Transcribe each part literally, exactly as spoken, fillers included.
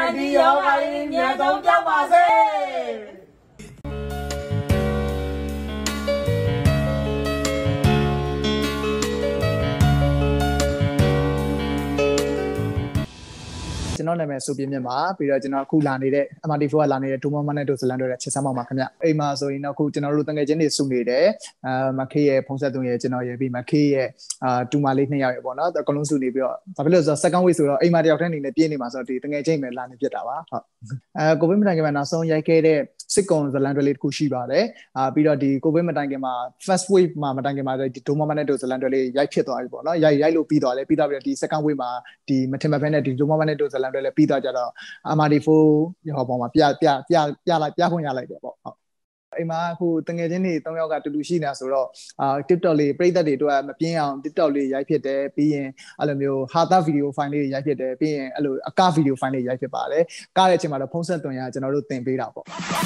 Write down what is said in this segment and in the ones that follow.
ဒီယောဂလေးမြန်ဆုံးပြောင်းပါစေကျွန်တော်နာမည်ဆိုပြင်းမြတ်ပါပြီးတော့ကျွန်တော်အခုလာနေတဲ့ M R T four ကလာနေတဲ့ဒိုမမနဲ့ဒိုဇလန်တို့ရဲ့ချစ်စမ်းပါမှာခင်ဗျအိမ်မှာဆိုရင်တော့အခုကျွန်တော်တို့တငယ်ချင်းတွေစုနေတယ်အာမခေရဲ့ဖုံးဆက်သွင်းရဲ့ကျွန်တော်ရဲ့ပြီးမခေရဲ့အာတူမလေးနှစ်ယောက်ရဲ့ပေါ့နော်အကုန်လုံးစုနေပြီးတော့ဘာဖြစ်လို့ဆိုတော့ second week ဆိုတော့အိမ်မှာတယောက်တည်းအနေနဲ့ပြည့်နေမှာဆိုတော့ဒီတငယ်ချင်းပဲလာနေဖြစ်တာပါဟုတ်အဲကိုဗစ်မတိုင်ခင်မှာနောက်ဆုံးရိုက်ခဲ့တဲ့စစ်ကွန်ဇလန်တွေလေးတစ်ခုရှိပါတယ်အာပြီးတော့ဒီကိုဗစ်မတိုင်ခင်မှာ first wave မှာမတိုင်ခင်မှာဒီဒိုမမနဲ့ဒိုဇလန်တွေလေးရိုက်ဖြစ်သွားပြီပေါ့နော်ရိုက်ရိုက်လို့ပြီးသွားတယ်ပြီးတော့ပြီးတော့ဒီ second wave မှာဒီမထင်မဖက်နဲ့ဒီဒိုမမနဲ့ဒိုဇလန်တွေလေးပြီးသွားကြတော့M R T four ဟောပေါ်မှာပြပြပြပြလိုက်ပြခွင့်ရလိုက်တယ်ပေါ့ဟုတ်အိမ်မှာအခုတငယ်ချင်းတွေ၃ယောက်ကတူတူရှိနေတာဆိုတော့အာ TikTok လေးပရိသတ်တွေအတွက်မပြင်းအောင် TikTok လေးရိုက်ဖြစ်တယ်ပြီးရင်အဲ့လိုမျိုးဟာတာဗီဒီယိုဖိုင်လေးရိုက်ဖြစ်တယ်ပြီးရင်အဲ့လိုအကဗီဒီယိုဖိုင်လေးရိုက်ဖြစ်ပါတယ်ကားတဲ့အချိန်မှာတော့ဖုန်းဆက်သွင်းရကျွန်တော်တို့သင်ပေးတာပေါ့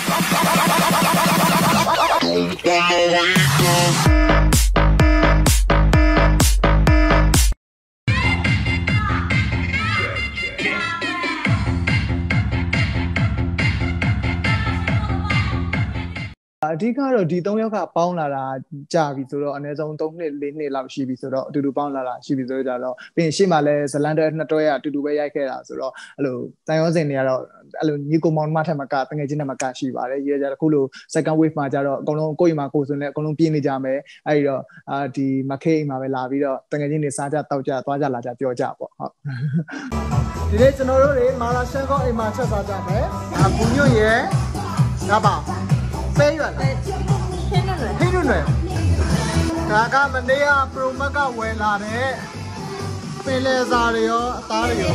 အဓိကတော့ဒီ၃ယောက်ကပေါင်းလာတာကြာပြီဆိုတော့အနည်းဆုံး၃နှစ်၄နှစ်လောက်ရှိပြီဆိုတော့အတူတူပေါင်းလာတာရှိပြီဆိုတော့ကြတော့ပြီးရင်ရှေ့မှာလဲဇလန်တွဲနှစ်တွဲကအတူတူပဲရိုက်ခဲ့တာဆိုတော့အဲ့လိုတန်ရောစင်တွေကတော့အဲ့လိုညီကိုမောင်မထက်မကတငယ်ချင်းတွေမကရှိပါတယ်ရေးကြတော့အခုလို second wave မှာကြတော့အကုန်လုံးကိုယ့်အိမ်မှာကိုယ်ဆိုလဲအကုန်လုံးပြင်းနေကြမယ်အဲ့ဒီတော့အာဒီမခေအိမ်မှာပဲလာပြီးတော့တငယ်ချင်းတွေစားကြတောက်ကြသွားကြလာကြပြောကြပေါ့ဟုတ်ဒီနေ့ကျွန်တော်တို့တွေမာလာရှန်ကောအိမ်မှာချက်စားကြမယ်အာဘူးညွန့်ရဲ့ဒါပါ飞远了，黑润润，黑润润。刚刚我们那个 Pro Max 回来的，飞来啥的哟，打的哟。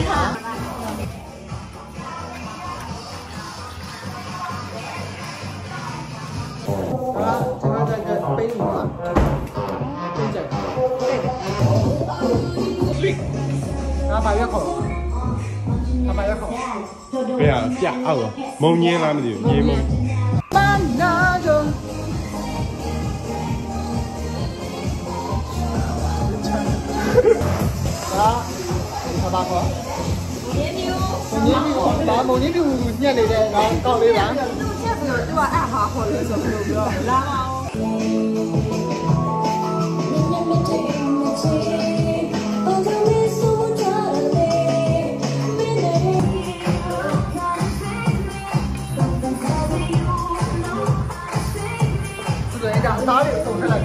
啊，这个这个飞什么？飞这个。啊，八月口。啊，八月口。对啊，假啊个，蒙年啦没得，年蒙。那种啊，好吧，好。蒙年牛，蒙年牛，把蒙年牛念来的，然后搞来的。这是对吧？爱好好的什么都不要，拉嘛哦。哪里走开了？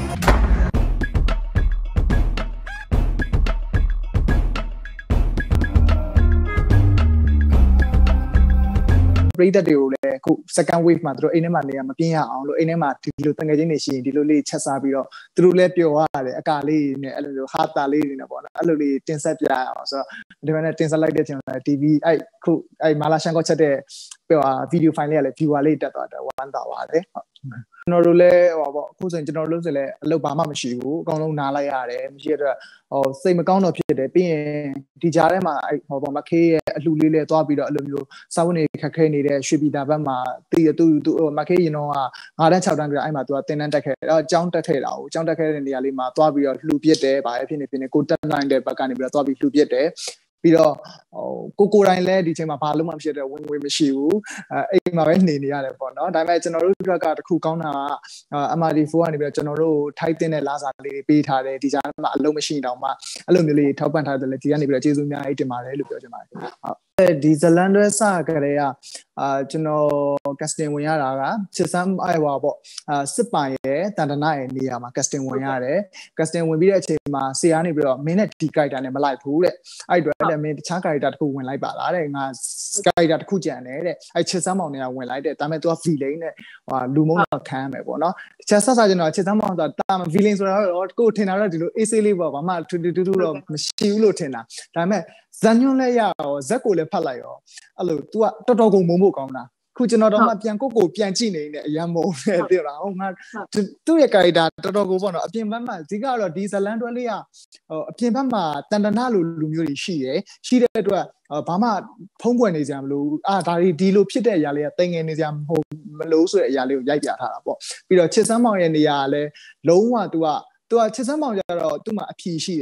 ပရိသတ်တွေကိုလည်းအခု second wave မှာသူတို့အိမ်ထဲမှာနေရမပြင်းရအောင်လို့အိမ်ထဲမှာဒီလိုတငယ်ချင်းတွေရှိရင်ဒီလိုလေးချက်စားပြီးတော့သူတို့လည်းပျော်ရတယ်အကာလေးနဲ့အဲ့လိုမျိုးဟာတာလေးတွေနဲ့ပေါ့နော်အဲ့လိုလေးတင်ဆက်ပြရအောင်ဆိုတော့ဒီမှာနဲ့တင်ဆက်လိုက်တဲ့ချိန်မှာ T V အဲ့ခုအဲ့မာလာရှန်ကောချက်တဲ့ပျော်ဗီဒီယိုဖိုင်လေးကလည်း viewer လေးတက်သွားတယ်ဝမ်းသာပါတယ်ဟုတ်ကျွန်တော်တို့လည်းဟောပေါ့အခုဆိုရင်ကျွန်တော်တို့လို့ဆိုလည်းအလုပ်ဘာမှမရှိဘူးအကောင်လုံးနားလိုက်ရတယ်မရှိတဲ့ဟိုစိတ်မကောင်းတော့ဖြစ်တယ်ပြီးရင်ဒီကြားထဲမှာအဲ့ဟောပေါ့မခေးရဲ့အလှလေးလေးသွားပြီးတော့အဲ့လိုမျိုးစာဝတ်နေခက်ခဲနေတဲ့ရွှေပြည်တာဘက်မှာတီးတူတူမခေးရင်တော့ငါးတန်း၆တန်းပြအဲ့မှာသူကတင်တန်းတက်ခဲ့တယ်အဲ့တော့အကြောင်းတက်ခဲ့တာကိုအကြောင်းတက်ခဲ့တဲ့နေရာလေးမှာသွားပြီးတော့လှူပစ်တယ်ဗာပဲဖြစ်နေဖြစ်နေကိုတက်နိုင်တဲ့ဘက်ကနေပြီးတော့သွားပြီးလှူပစ်တယ်ပြီးတော့ဟိုကိုကိုတိုင်းလဲဒီချိန်မှာဘာလို့မှဖြစ်တဲ့ဝင်ဝင်မရှိဘူးအဲအိမ်မှာပဲနေနေရတယ်ပေါ့နော်ဒါပေမဲ့ကျွန်တော်တို့ဘက်ကတခုကောင်းတာက M R T four ကနေပြီးတော့ကျွန်တော်တို့ထိုက်တဲ့လာစာလေးတွေပေးထားတယ်ဒီကြားမှာအလုံးမရှိတောင်မှအဲ့လိုမျိုးလေးထောက်ပံ့ထားတယ်လေဒီကနေပြီးတော့ကျေးဇူးများအိတ်တင်ပါတယ်လို့ပြောချင်ပါတယ်ဟုတ်ဒီဇလန်တွဲစကြတဲ့ကအာကျွန်တော် casting ဝင်ရတာကချစ်စမ်းအဲ့ဟောပေါ့အာစစ်ပိုင်ရဲ့တန်တနာရဲ့နေရာမှာ casting ဝင်ရတယ် casting ဝင်ပြီးတဲ့အချိန်မှာဆရာနေပြီးတော့မင်းနဲ့ဒီ character နဲ့မလိုက်ဘူးတဲ့အဲ့အတွက်လည်းမင်းတခြား character တစ်ခုဝင်လိုက်ပါလားတဲ့ငါ character တစ်ခုကြံတယ်တဲ့အဲ့ချစ်စမ်းမောင်တွေကဝင်လိုက်တယ်ဒါပေမဲ့ तू က villain နဲ့ဟိုလူမုန်းတော့ခံရမယ်ပေါ့နော်တခြားဆက်စားကျွန်တော်ချစ်စမ်းမောင်ဆိုတာတာ villain ဆိုတာတော့ကိုထင်တာတော့ဒီလို A C လေးပေါ့ဘာမှတူတူတူတော့မရှိဘူးလို့ထင်တာဒါပေမဲ့ဇန်ညွန်းလည်းရရောဇက်ကိုလည်းဖတ်လိုက်ရောအဲ့လို तू ကတော်တော်ကိုမုန်းဖို့ကောင်းတာခုကျွန်တော်တော့မှပြန်ကိုကိုပြန်ကြည့်နေနေအရန်မုန်းတယ်သိလားဟုတ်ငါသူ့ရဲ့ character တော်တော်ကိုပေါ့နော်အပြင်ဘက်မှာအဓိကတော့ဒီဇလန်တွဲလေးကဟိုအပြင်ဘက်မှာတန်တနာလိုလူမျိုးတွေရှိတယ်ရှိတဲ့အတွက်ဘာမှဖုံးကွယ်နေကြမလို့အာဒါဒီဒီလိုဖြစ်တဲ့အရာလေးကတင်ငယ်နေကြမဟုတ်မလို့ဆိုတဲ့အရာလေးကိုရိုက်ပြထားတာပေါ့ပြီးတော့ချစ်စမ်းမောင်ရဲ့နေရာကလည်းလုံးဝ तू က तू ကချစ်စမ်းမောင်ကျတော့သူ့မှာအဖြေရှိတယ်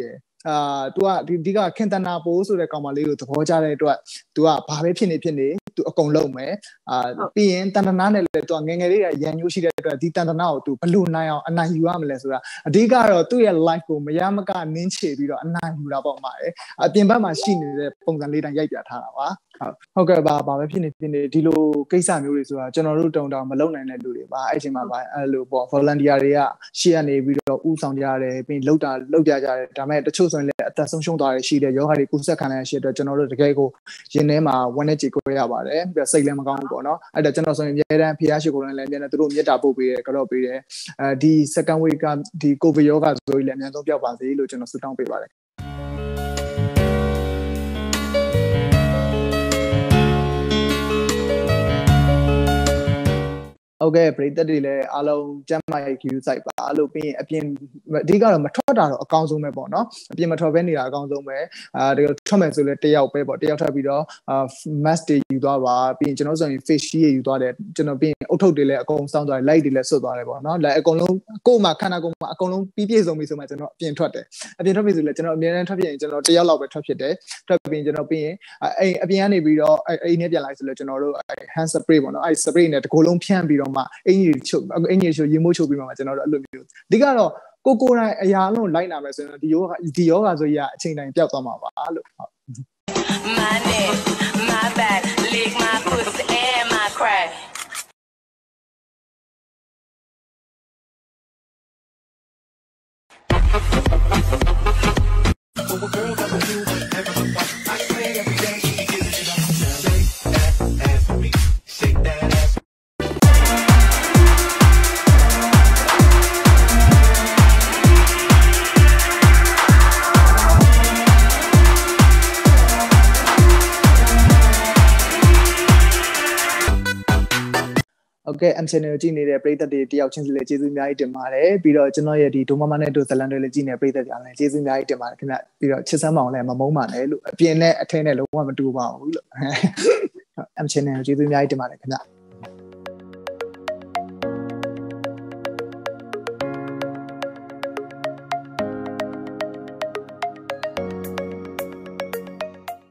အာ तू ကဒီဒီကခင်တနာပိုးဆိုတဲ့ကောင်မလေးကိုသဘောကျတဲ့အတွက် तू ကဘာပဲဖြစ်နေဖြစ်နေ तू အကုန်လုံးမယ်အာပြီးရင်တန်တနာနဲ့လည်း तू ငငယ်လေးရန်ညိုးရှိတဲ့အတွက်ဒီတန်တနာကို तू ဘလို့နိုင်အောင်အနိုင်ယူရမလဲဆိုတာအဓိကတော့သူ့ရဲ့ life ကိုမရမကနင်းချေပြီးတော့အနိုင်ယူတာပေါ့မှာအပြင်ဘက်မှာရှိနေတဲ့ပုံစံလေးတိုင်းရိုက်ပြထားတာပါဟုတ်ကဲ့ပါဘာပဲဖြစ်နေဖြစ်နေဒီလိုကိစ္စမျိုးတွေဆိုတာကျွန်တော်တို့တုံတောင်မလုပ်နိုင်တဲ့လူတွေပါအဲ့ချိန်မှာပါအဲ့လိုပေါ့ volunteer တွေကရှေ့ကနေပြီးတော့ဥဆောင်ကြရတယ်ပြီးလောက်တာလောက်ပြကြတယ်ဒါပေမဲ့တချို့ဆိုရင်လည်းအသက်ဆုံးရှုံးသွားရရှိတယ်ယောဂါတွေကုသခံရရှိတဲ့ကျွန်တော်တို့တကယ်ကိုရင်ထဲမှာဝမ်းနဲ့ကြေကိုရပါတယ်ပြီးတော့စိတ်လည်းမကောင်းဘူးပေါ့နော်အဲ့ဒါကျွန်တော်ဆိုရင်အများတန်းဖျားရှိကိုလည်းလည်းအများနဲ့သူတို့မြတ်တာပို့ပေးတယ်ကြောက်ပေးတယ်အဲဒီ second week ကဒီကိုဗစ်ယောဂါဆိုရင်လည်းအများဆုံးပြောက်ပါစေလို့ကျွန်တော်ဆုတောင်းပေးပါတယ်ဟုတ်ကဲ့ပရိသတ်တွေလည်းအားလုံးကျမ်းမာရေး queue site ပါလို့ပြီးရင်အပြင်အဓိကတော့မထွက်တာတော့အကောင်းဆုံးပဲပေါ့နော်အပြင်မထွက်ဘဲနေတာအကောင်းဆုံးပဲအာဒီထွက်မယ်ဆိုလဲတယောက်ပဲပေါ့တယောက်ထွက်ပြီးတော့အာ mask တွေယူသွားပါပြီးရင်ကျွန်တော်ဆိုရင် face shield ယူသွားတယ်ကျွန်တော်ပြီးရင်အုတ်ထုပ်တွေလည်းအကုန်စောင်းသွားတယ် light တွေလည်းဆွတ်သွားတယ်ပေါ့နော်လိုက်အကုန်လုံးကိုယ်မှာခန္ဓာကိုယ်မှာအကုန်လုံးပြီးပြည့်စုံပြီဆိုမှကျွန်တော်အပြင်ထွက်တယ်အပြင်ထွက်ပြီဆိုလဲကျွန်တော်အများနဲ့ထွက်ဖြစ်ရင်ကျွန်တော်တယောက်လောက်ပဲထွက်ဖြစ်တယ်ထွက်ပြီးရင်ကျွန်တော်ပြီးရင်အိမ်အပြင်ကနေပြီးတော့အိမ်နဲ့ပြန်လိုက်ဆိုလဲကျွန်တော်တို့ hand spray ပေါ့နော်အဲ့ spray နဲ့တကိုယ်လုံးဖြန့်ပြီးတော့မှအင်ကြီးချုပ်အင်ကြီးချုပ်ရေမိုးချုပ်ပြီးမှကျွန်တော်တို့အဲ့လိုမျိုးဒီကတော့ကိုကိုယ်တိုင်အရာလုံးလိုက်နာမယ်ဆိုရင်ဒီယောဒီယောဂါဆိုရအချိန်တိုင်းပျောက်သွားမှာပါလို့ဟုတ် My name my bad lick my pussy and my crack Oh girl got the you everyone watch I play every day she gives it up shake that ass for me shake that ass Okay, I'm channel ကြည့်နေတဲ့ပရိသတ်တွေတယောက်ချင်းစီလည်းကျေးဇူးအများကြီးတင်ပါတယ်ပြီးတော့ကျွန်တော်ရဲ့ဒီဒိုမမနဲ့တို့ဇလန်တွေလည်းကြည့်နေပရိသတ်တွေလည်းကျေးဇူးအများကြီးတင်ပါတယ်ခင်ဗျပြီးတော့ချစ်စမ်းမအောင်လည်းမမုန်းပါနဲ့လို့အပြင်နဲ့အထင်းနဲ့လုံးဝမတူပါဘူးလို့ I'm channel ကျေးဇူးအများကြီးတင်ပါတယ်ခင်ဗျ